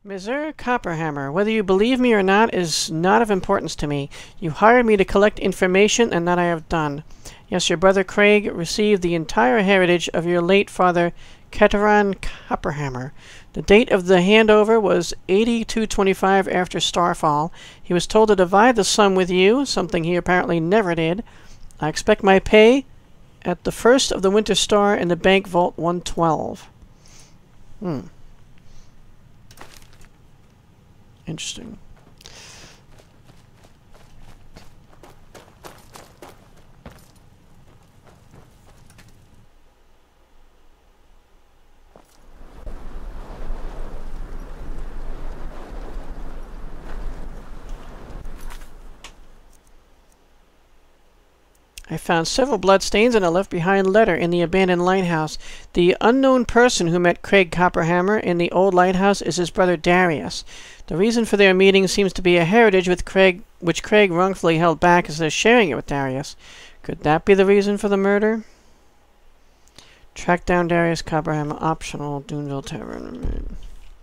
Mr. Copperhammer, whether you believe me or not is not of importance to me. You hired me to collect information, and that I have done. Yes, your brother Craig received the entire heritage of your late father, Keteran Copperhammer. The date of the handover was 8225 after Starfall. He was told to divide the sum with you, something he apparently never did. I expect my pay at the first of the Winter Star in the Bank Vault 112. Interesting. I found several bloodstains and a left-behind letter in the abandoned lighthouse. The unknown person who met Craig Copperhammer in the old lighthouse is his brother Darius. The reason for their meeting seems to be a heritage with which Craig wrongfully held back instead of sharing it with Darius. Could that be the reason for the murder? Track down Darius Copperhammer, optional, Duneville Tavern.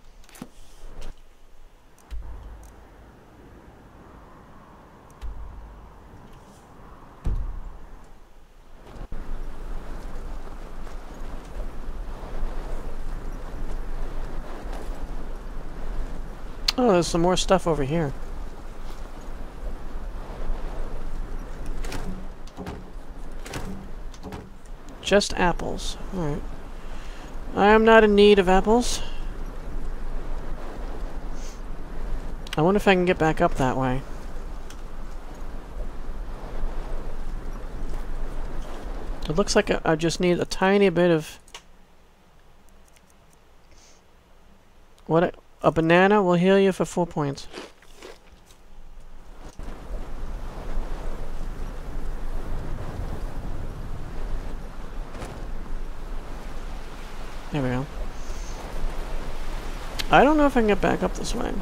Oh, there's some more stuff over here. Just apples. Alright. I am not in need of apples. I wonder if I can get back up that way. It looks like I just need a tiny bit of... A banana will heal you for 4 points. There we go. I don't know if I can get back up this way.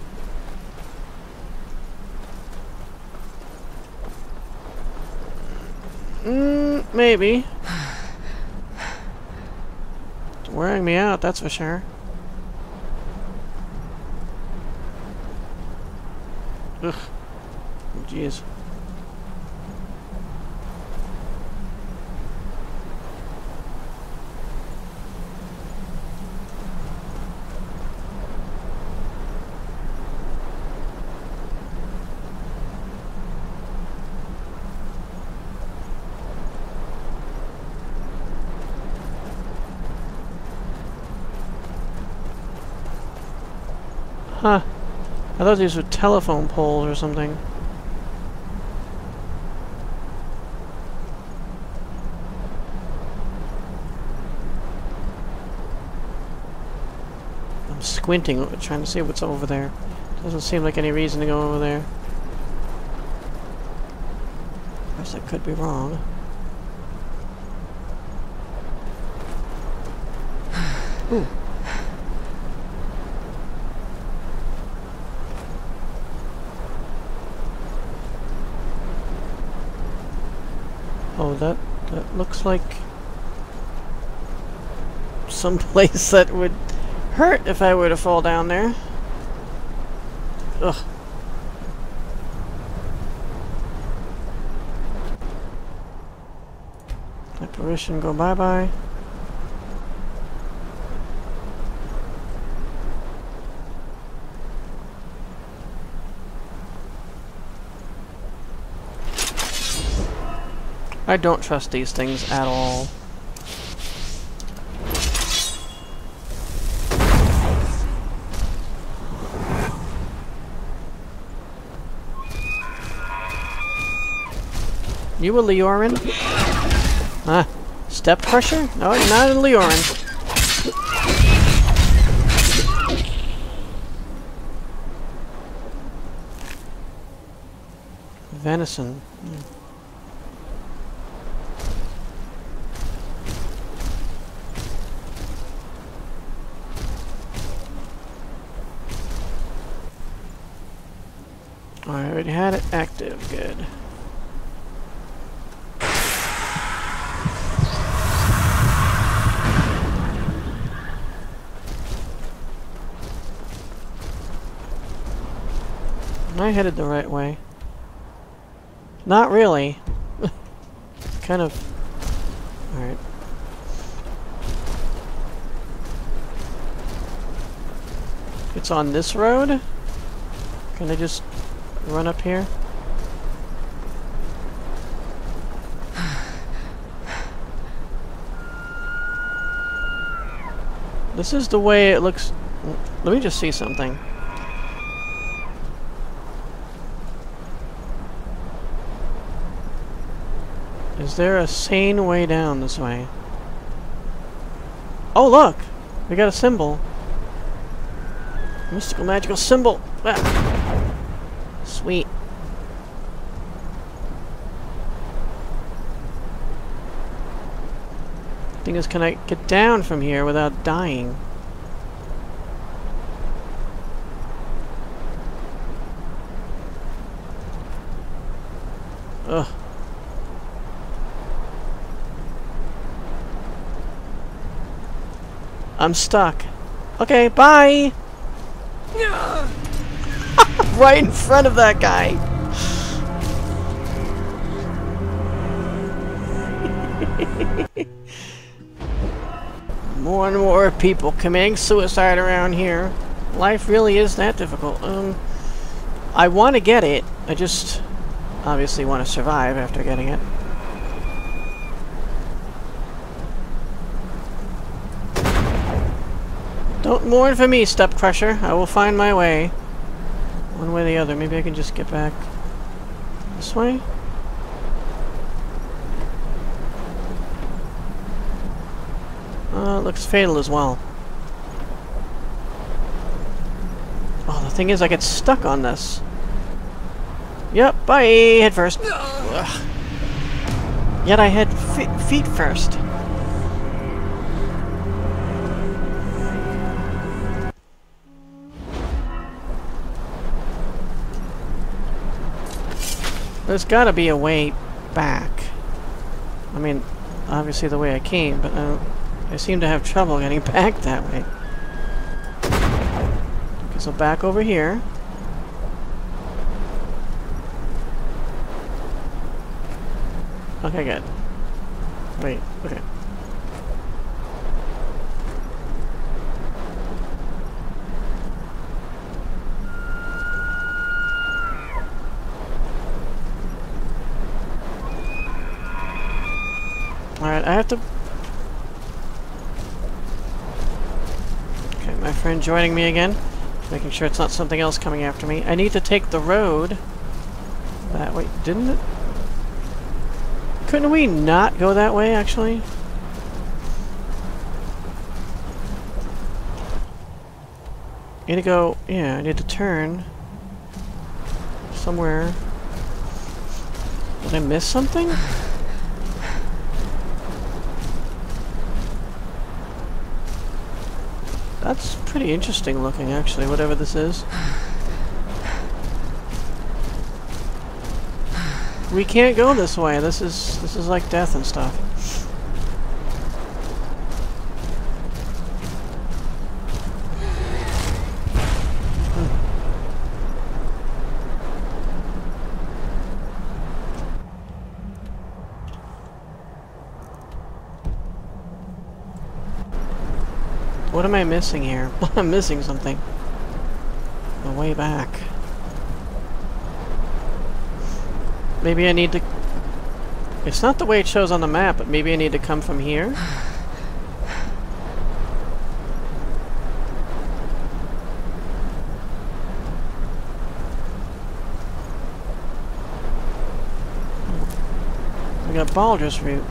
Maybe. It's wearing me out, that's for sure. Ugh. Oh, jeez. Huh. I thought these were telephone poles or something. I'm squinting, trying to see what's over there. Doesn't seem like any reason to go over there. Of course, I could be wrong. Ooh. Oh, that looks like some place that would hurt if I were to fall down there. Ugh. Apparition, go bye-bye. I don't trust these things at all. You a Leorin? Ah, step crusher? No, you're not a Leorin. Venison. I already had it active, good. I headed the right way. Not really. Kind of. Alright. It's on this road? Can I just run up here? This is the way it looks. Let me just see something. Is there a sane way down this way? Oh, look! We got a symbol. Mystical magical symbol! Ah. Sweet. Thing is, can I get down from here without dying? Ugh. I'm stuck. Okay, bye! Right in front of that guy! More and more people committing suicide around here. Life really is that difficult. I want to get it. I just obviously want to survive after getting it. Don't mourn for me, Step Crusher. I will find my way. One way or the other. Maybe I can just get back this way? It looks fatal as well. Oh, the thing is, I get stuck on this. Yep, bye! Head first. Ugh. Yet I had feet first. There's gotta be a way back. I mean, obviously the way I came, but I seem to have trouble getting back that way. Okay, so back over here. Okay, good. Wait, okay. Alright, I have to... Okay, my friend joining me again. Making sure it's not something else coming after me. I need to take the road that way. Didn't it? Couldn't we not go that way, actually? I need to go... Yeah, I need to turn somewhere. Did I miss something? That's pretty interesting looking, actually, whatever this is. We can't go this way. This is like death and stuff. What am I missing here? I'm missing something. The way back. Maybe I need to... It's not the way it shows on the map, but maybe I need to come from here? We got Baldur's Root.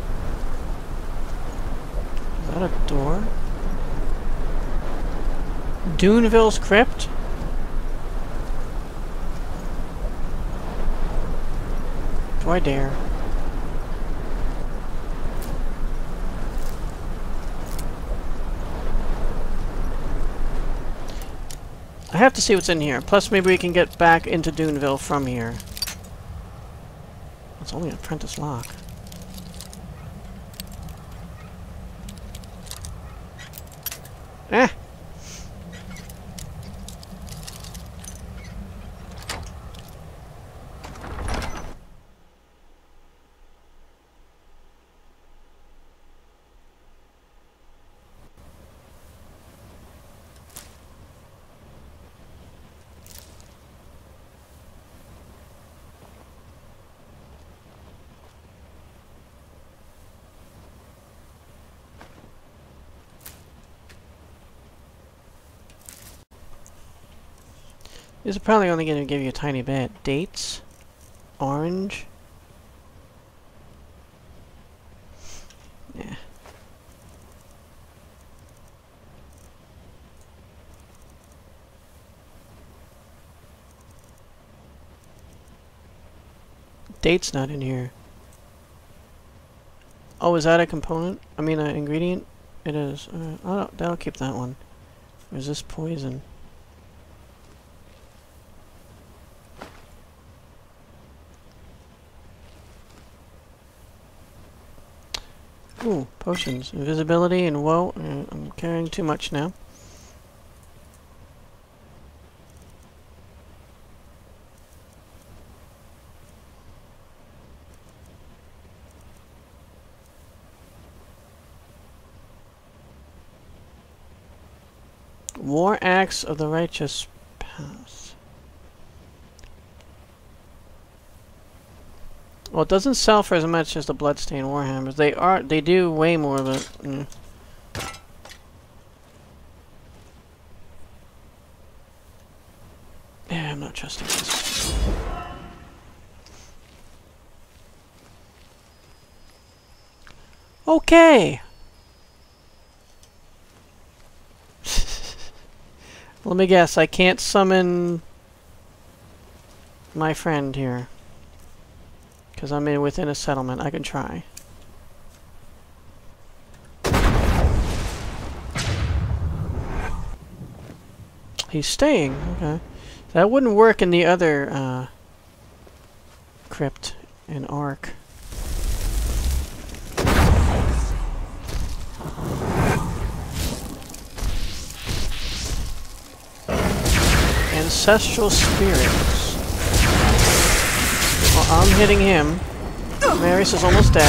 Is that a door? Duneville's Crypt? Do I dare? I have to see what's in here. Plus, maybe we can get back into Duneville from here. It's only an apprentice lock. Eh! These are probably only going to give you a tiny bit. Dates. Orange. Yeah. Date's not in here. Oh, is that a component? I mean, an ingredient? It is. That'll keep that one. Resist poison. Ooh, potions. Invisibility and woe. I'm carrying too much now. War Axe of the Righteous Pass. Well, it doesn't sell for as much as the Bloodstained Warhammers. They do way more, but yeah, I'm not trusting this. Okay. Let me guess, I can't summon my friend here. Because I'm within a settlement. I can try. He's staying. Okay. That wouldn't work in the other crypt in Ark. Ancestral spirits. Well, I'm hitting him. Marius is almost dead.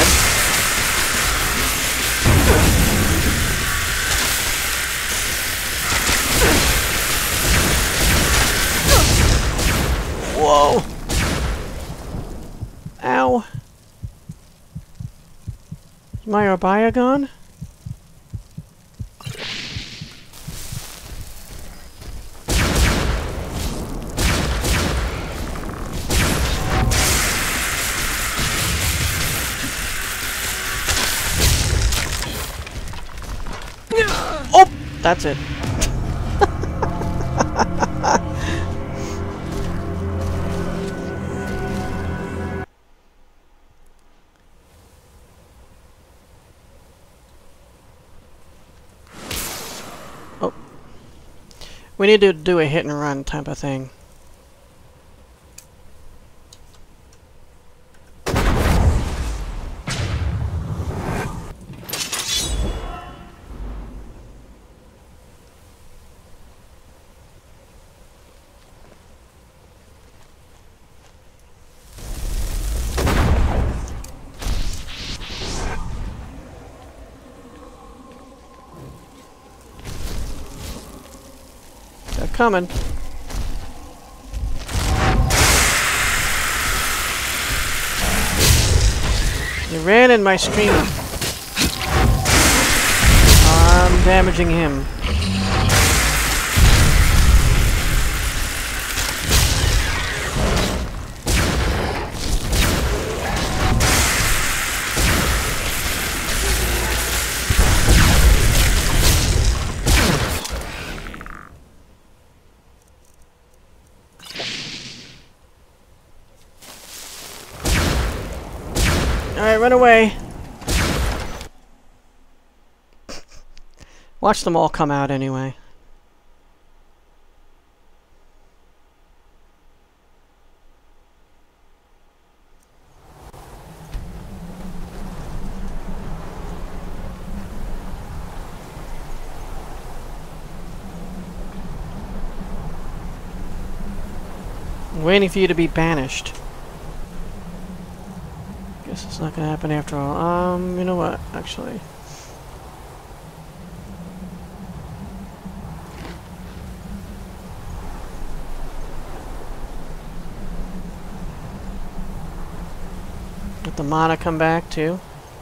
Whoa! Ow! Is my Arbaya gone? That's it. Oh. We need to do a hit and run type of thing. Coming. He ran in my stream. I'm damaging him. Alright, run away. Watch them all come out anyway. I'm waiting for you to be banished. Guess it's not gonna happen after all. You know what, actually. Let the mana come back too.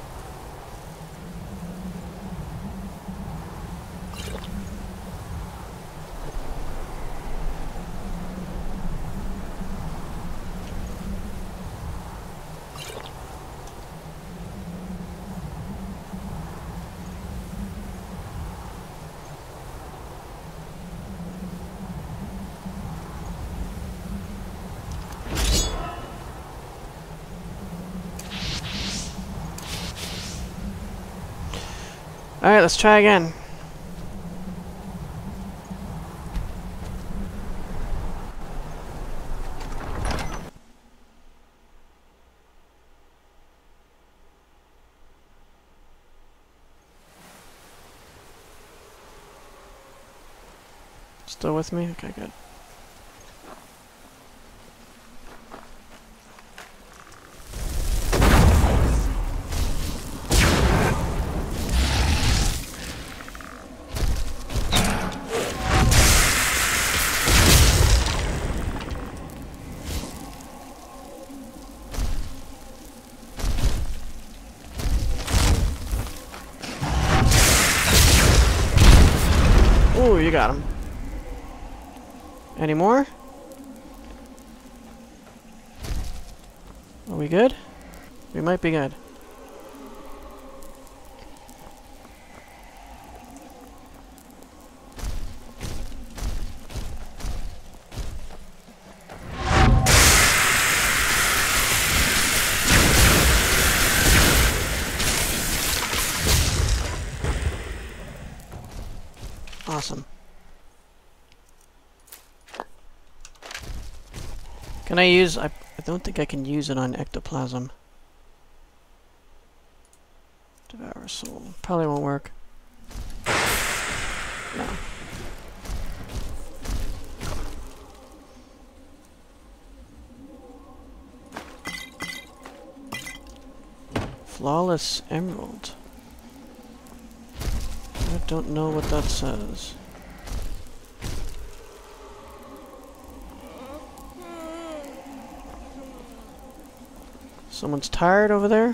Alright, let's try again. Still with me? Okay, good. Ooh, you got him. Any more? Are we good? We might be good. Awesome. Can I use... I don't think I can use it on ectoplasm. Devour soul. Probably won't work. No. Flawless emerald. I don't know what that says. Someone's tired over there?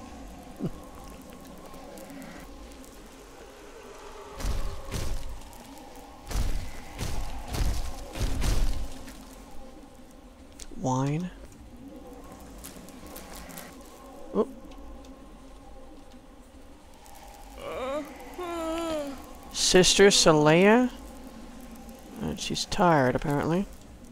Wine. Oh. Sister Celea? She's tired, apparently.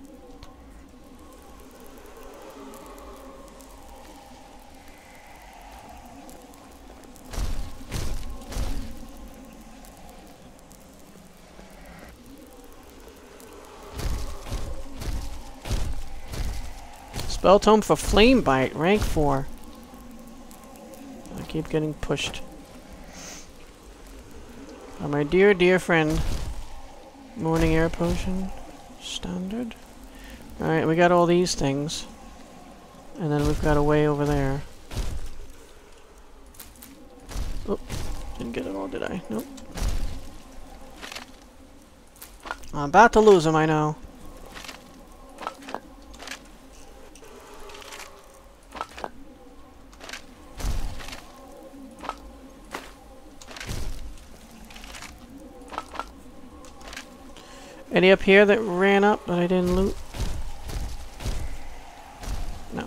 Spell tome for Flame Bite, rank 4. I keep getting pushed. Oh, my dear, dear friend. Morning air potion. Standard. Alright, we got all these things. And then we've got a way over there. Oh, didn't get it all, did I? Nope. I'm about to lose him, I know. Any up here that ran up that I didn't loot? No.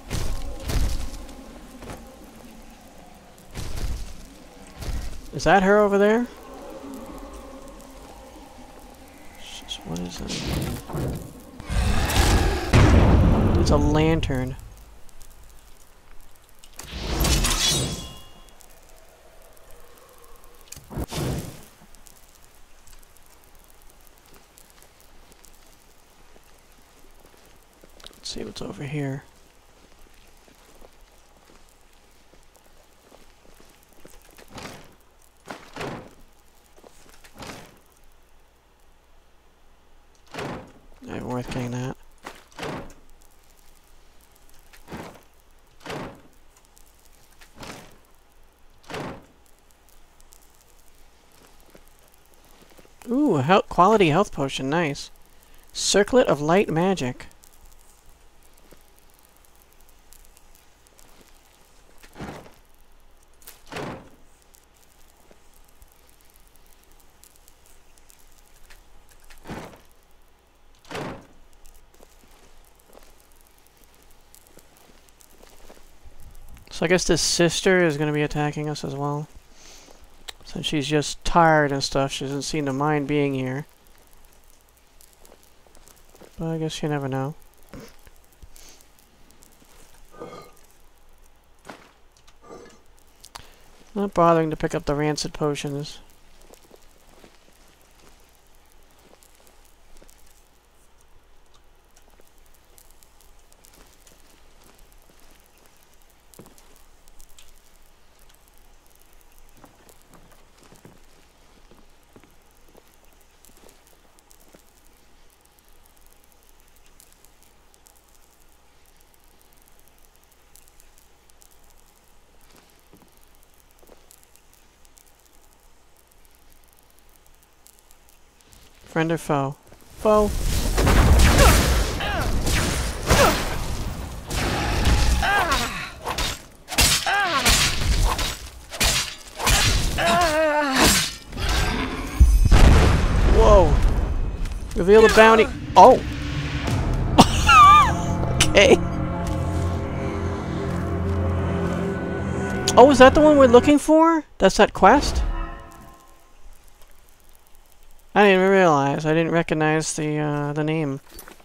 Is that her over there? What is that? It's a lantern. Let's see what's over here. Not worth getting that. Ooh, a quality health potion, nice. Circlet of light magic. So I guess this sister is going to be attacking us as well. Since she's just tired and stuff, she doesn't seem to mind being here. But I guess you never know. Not bothering to pick up the rancid potions. Friend or foe? Foe. Whoa. Reveal the bounty. Oh. Okay. Oh, is that the one we're looking for? That's that quest? I didn't even realize. I didn't recognize the name.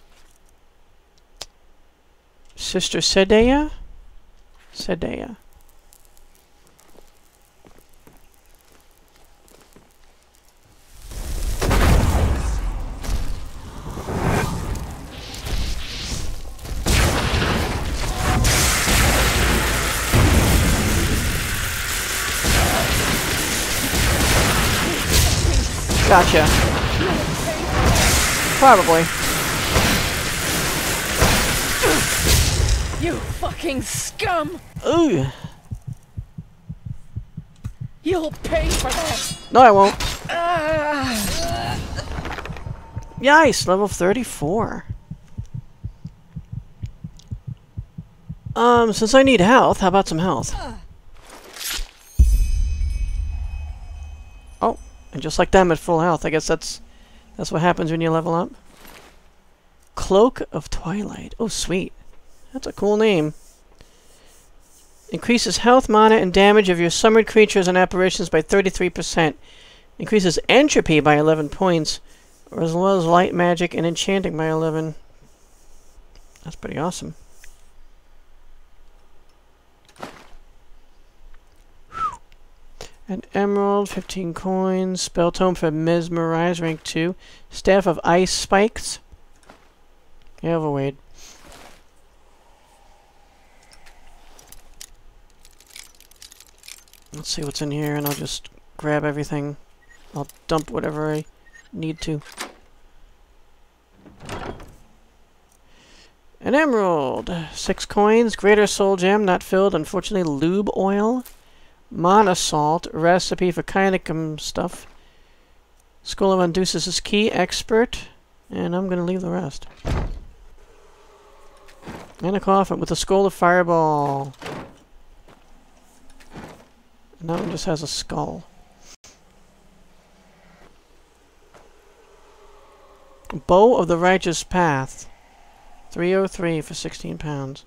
Sister Cedea? Cedea. Gotcha. Probably. You fucking scum! Ooh. You'll pay for that! No, I won't. Yikes, level 34. Since I need health, how about some health? Oh, and just like them at full health, I guess that's what happens when you level up. Cloak of Twilight. Oh, sweet. That's a cool name. Increases health, mana, and damage of your summoned creatures and apparitions by 33%. Increases entropy by 11 points, as well as light magic and enchanting by 11. That's pretty awesome. An emerald, 15 coins. Spell tome for Mesmerize, rank 2. Staff of Ice Spikes. Yeah, overweight. Let's see what's in here, and I'll just grab everything. I'll dump whatever I need to. An emerald. 6 coins. Greater soul gem, not filled. Unfortunately, lube oil. Mana salt. Recipe for Kynicum stuff. Skull of Undusis is key. Expert. And I'm going to leave the rest. And a coffin with a skull of fireball. And that one just has a skull. Bow of the Righteous Path. 303 for 16 pounds.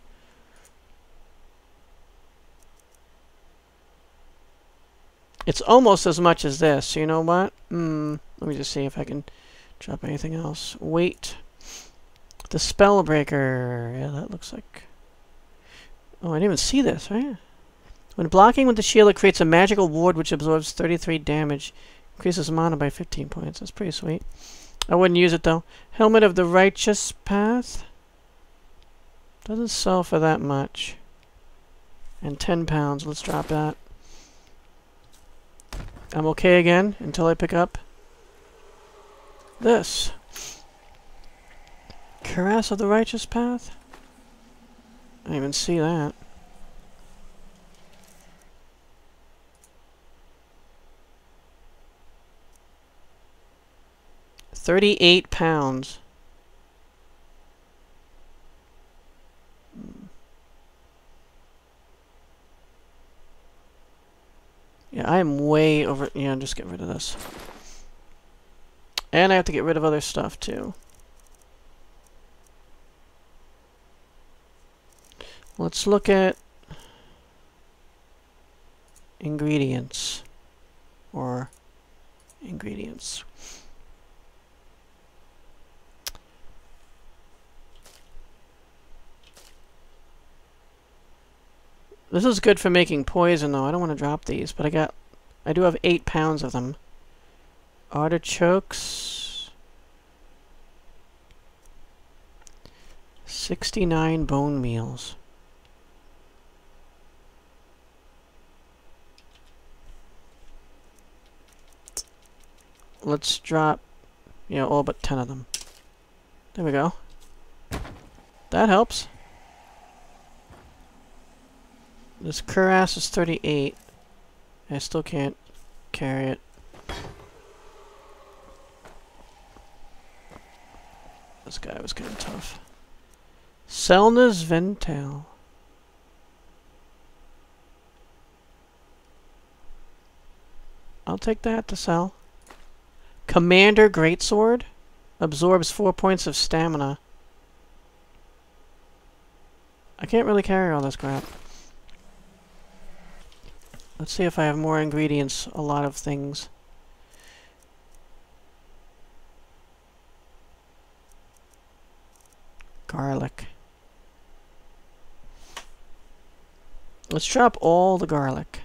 It's almost as much as this. So you know what? Let me just see if I can drop anything else. Weight. The Spellbreaker. Yeah, that looks like... Oh, I didn't even see this, right? When blocking with the shield, it creates a magical ward which absorbs 33 damage. Increases mana by 15 points. That's pretty sweet. I wouldn't use it, though. Helmet of the Righteous Path. Doesn't sell for that much. And 10 pounds. Let's drop that. I'm okay again until I pick up this. Cuirass of the Righteous Path? I didn't even see that. £38. Yeah, I am way over... Yeah, just get rid of this. And I have to get rid of other stuff, too. Let's look at ingredients. Or ingredients. This is good for making poison, though. I don't want to drop these, but I do have 8 pounds of them. Artichokes. 69 bone meals. Let's drop, all but 10 of them. There we go. That helps. This cuirass is 38. I still can't carry it. This guy was kind of tough. Selna's Vental. I'll take that to sell. Commander Greatsword. Absorbs 4 points of stamina. I can't really carry all this crap. Let's see if I have more ingredients. A lot of things. Garlic. Let's drop all the garlic.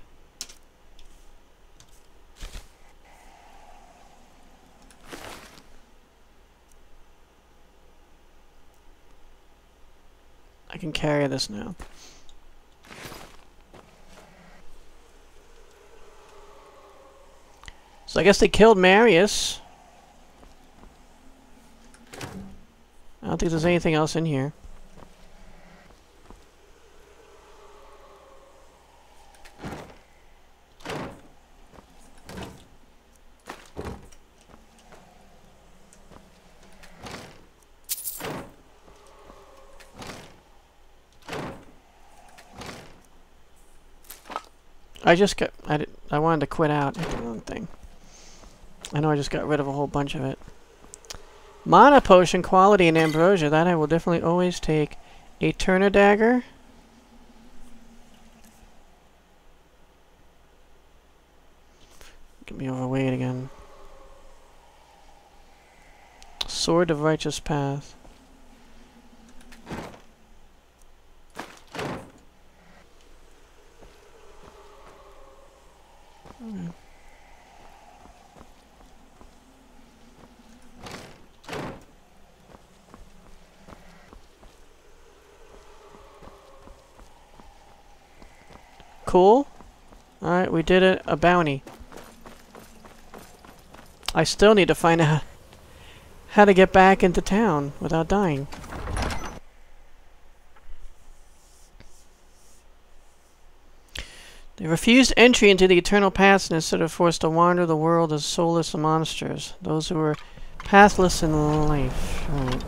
I can carry this now. So I guess they killed Marius. I don't think there's anything else in here. I wanted to quit out. I did the wrong thing. I know I just got rid of a whole bunch of it. Mana potion, quality, and ambrosia. That I will definitely always take. A Turner dagger. Get me overweight again. Sword of Righteous Path. Okay. Cool. Alright, we did it. A bounty. I still need to find out how to get back into town without dying. They refused entry into the eternal paths and instead are forced to wander the world as soulless monsters. Those who were pathless in life. Right.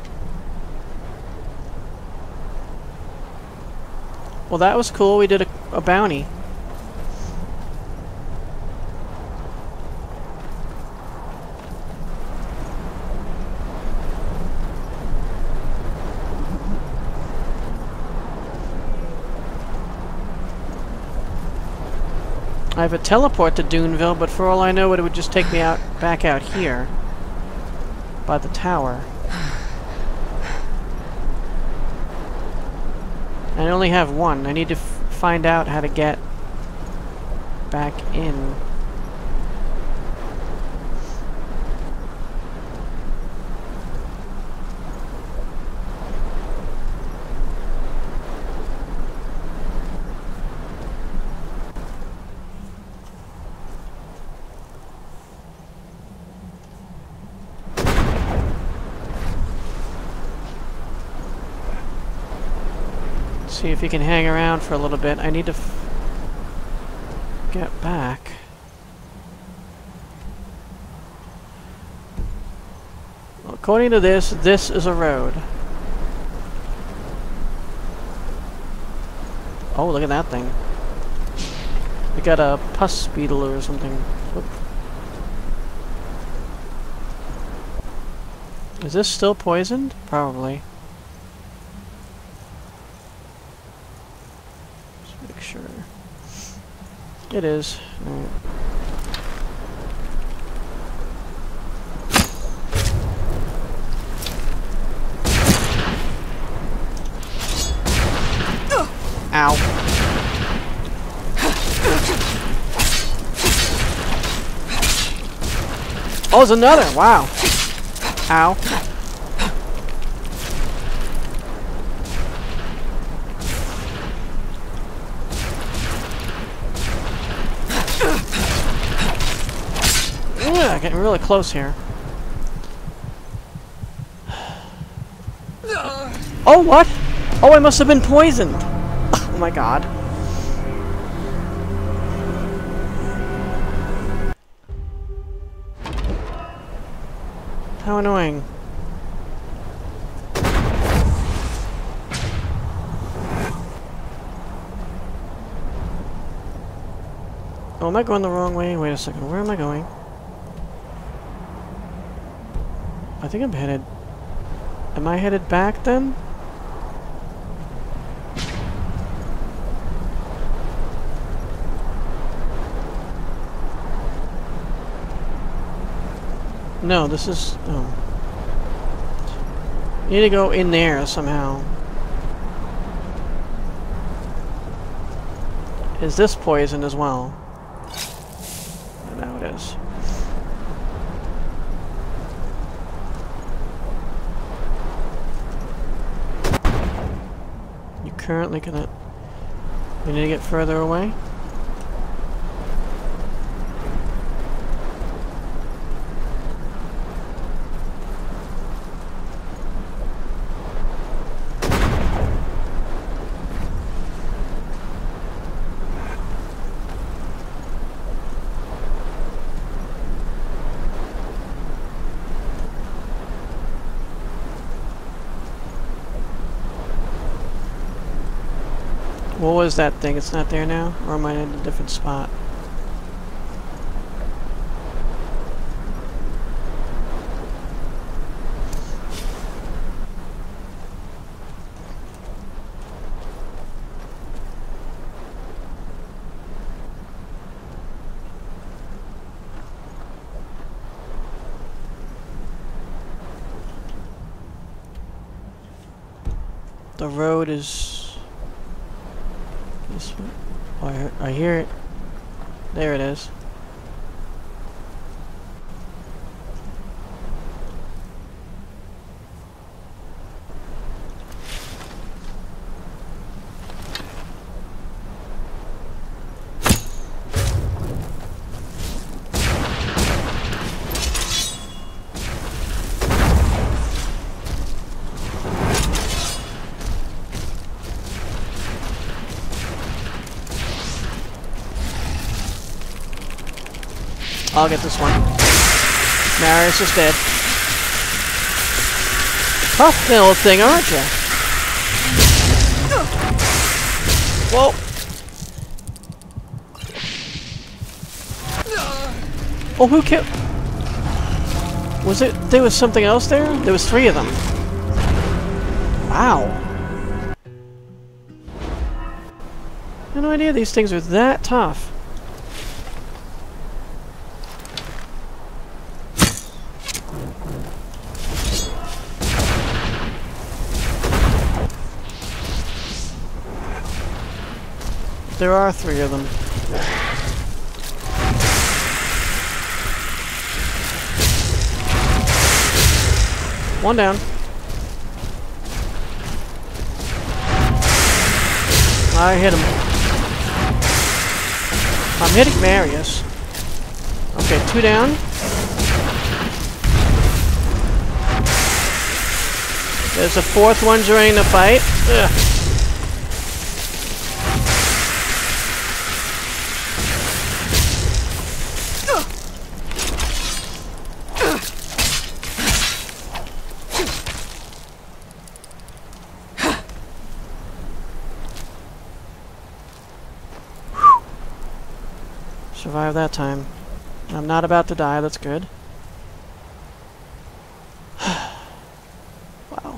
Well, that was cool. We did a bounty. I have a teleport to Duneville, but for all I know, it would just take me back out here by the tower. I only have one. I need to find out how to get back in. See if you can hang around for a little bit. I need to get back. Well, according to this is a road. Oh, look at that thing. We got a pus beetle or something. Whoop. Is this still poisoned? Probably. Just make sure. It is. Alright. Ow. Oh, there's another! Wow. Ow. Yeah, getting really close here. Oh, what? Oh, I must have been poisoned. Oh my god. How annoying. Oh, am I going the wrong way? Wait a second, where am I going? I think I'm headed... Am I headed back then? No, this is... Oh. You need to go in there somehow. Is this poison as well? Now it is. You currently cannot... You need to get further away? What was that thing? It's not there now? Or am I in a different spot? The road is... This one? Oh, I hear it. There it is. I'll get this one. Marius is dead. Tough little thing, aren't you? Whoa! Oh, who killed? Was it? There was something else there? There was 3 of them. Wow. I had no idea these things were that tough. There are 3 of them. One down. I hit him. I'm hitting Marius. Okay, 2 down. There's a 4th one joining the fight. Ugh. Survived that time. I'm not about to die, that's good. Wow.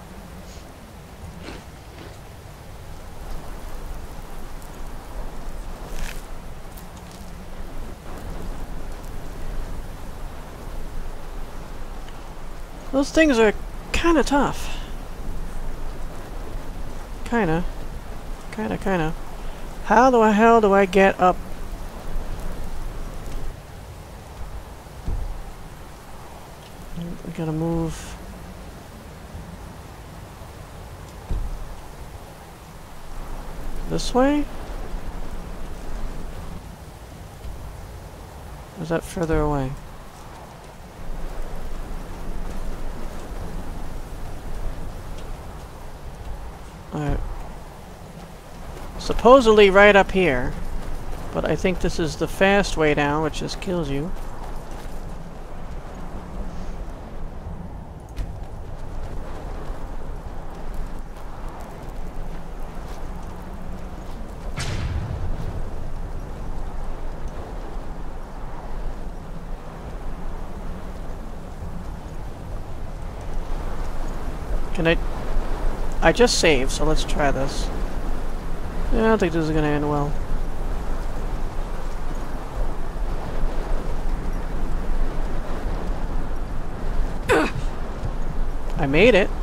Those things are kinda tough. Kinda. How the hell do I get up? We gotta move. This way? Or is that further away? Alright. Supposedly right up here. But I think this is the fast way down, which just kills you. Can I just saved, so let's try this. Yeah, I don't think this is gonna end well. I made it.